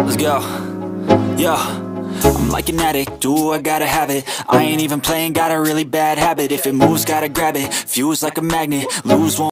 Let's go. Yo, I'm like an addict, ooh, I gotta have it. I ain't even playing, got a really bad habit. If it moves, gotta grab it. Fuse like a magnet, lose won't